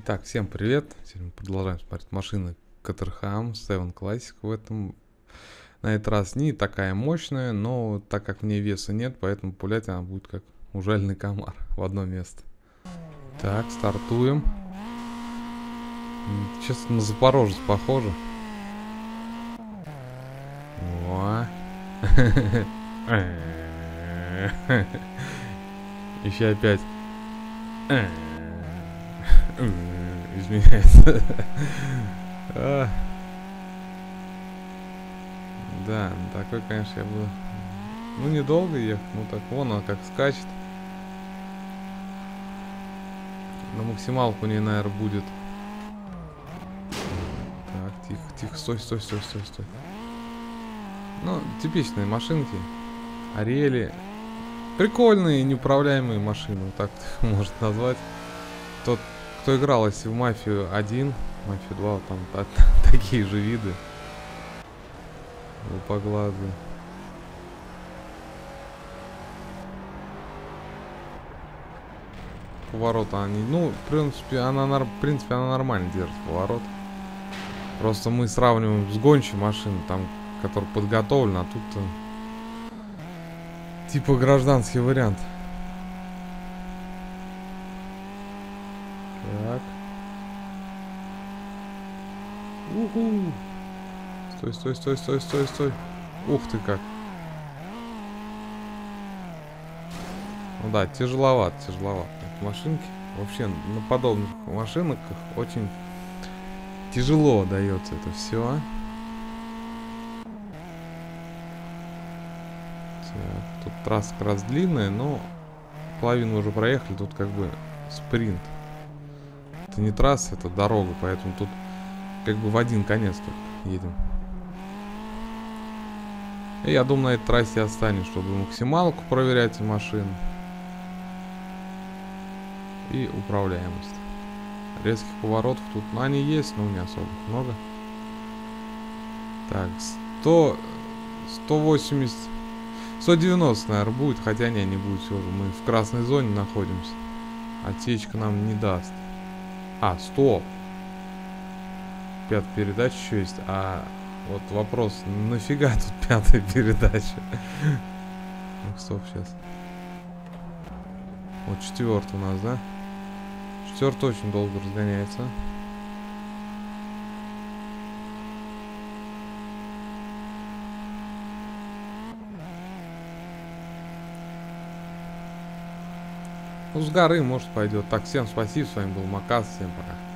Итак, всем привет! Сегодня мы продолжаем смотреть машины Caterham 7 Classic. На этот раз не такая мощная, но так как в ней веса нет, поэтому пулять она будет как ужаленный комар в одно место. Так, стартуем. Честно, на Запорожец похоже. О. Еще опять. Изменяется. Да, такой, конечно, я буду. Ну, недолго ехать, ну так вон она как скачет. На максималку не, наверное, будет. Так, тихо, тихо, стой. Ну, типичные машинки. Ариэли. Прикольные, неуправляемые машины, вот так можно назвать. Тот, кто играл, если в Мафию 1, Мафию 2, там такие же виды. Лупоглазые. Повороты они, ну, в принципе, она нормально держит поворот. Просто мы сравниваем с гончей машиной, там, которая подготовлена, а тут типа гражданский вариант. Так. Уху. Стой. Ух ты как. Ну да, тяжеловато. Машинки. Вообще на подобных машинах очень тяжело дается это все. Так, тут трасса как раз длинная, но половину уже проехали, тут как бы спринт. Это не трасса, это дорога, поэтому тут как бы в один конец тут едем. И я думаю, на этой трассе останемся, чтобы максималку проверять машин. И управляемость. Резких поворотов тут, ну, они есть, но не особо много. Так, 180, 190, наверное, будет, хотя не будет все же. Мы в красной зоне находимся. Отсечка нам не даст. А, стоп. Пятая передача еще есть. А вот вопрос, нафига тут пятая передача? Ну, стоп, сейчас. Вот четвертый у нас, да? Четвертый очень долго разгоняется. Ну, с горы, может, пойдет. Так, всем спасибо. С вами был Макас. Всем пока.